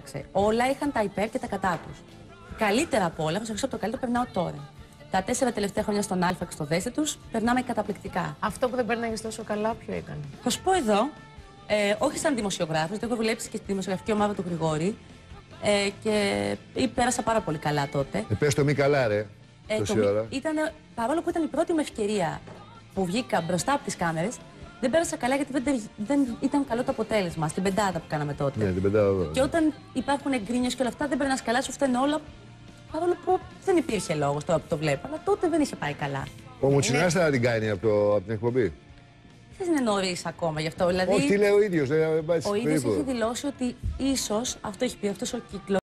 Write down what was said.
άλλαξε. Όλα είχαν τα υπέρ και τα κατά τους. Καλύτερα απ' όλα, από το καλύτερο περνάω τώρα. Τα 4 τελευταία χρόνια στον Α και στο Δέστη τους περνάμε καταπληκτικά. Αυτό που δεν περνάγες τόσο καλά, ποιο ήταν? Θα σου πω εδώ, όχι σαν δημοσιογράφος, γιατί έχω δουλέψει και στη δημοσιογραφική ομάδα του Γρηγόρη και πέρασα πάρα πολύ καλά τότε. Πες το μη καλά, ρε. Τόση ώρα. Παρόλο που ήταν η πρώτη μου ευκαιρία που βγήκα μπροστά από τις κάμερες, δεν πέρασα καλά γιατί δεν ήταν καλό το αποτέλεσμα στην πεντάδα που κάναμε τότε. Ναι, την πεντάδα. Και όταν υπάρχουν γκρίνιες και όλα αυτά, δεν περνάς καλά, σου φταίνουν όλα. Παρόλο που δεν υπήρχε λόγος τώρα που το βλέπω, αλλά τότε δεν είχε πάει καλά. Ο Μουτσινάς θα την κάνει από την εκπομπή. Δεν είναι νωρίς ακόμα γι' αυτό. Δηλαδή, όχι, τι λέει ο ίδιος. ο ίδιος έχει δηλώσει ότι ίσως, αυτό έχει πει αυτός ο κύκλος.